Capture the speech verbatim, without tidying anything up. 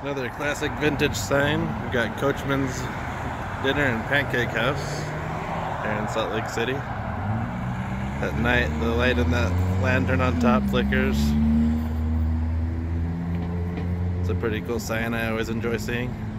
Another classic vintage sign. We've got Coachman's Dinner and Pancake House here in Salt Lake City. At night, the light in that lantern on top flickers. It's a pretty cool sign I always enjoy seeing.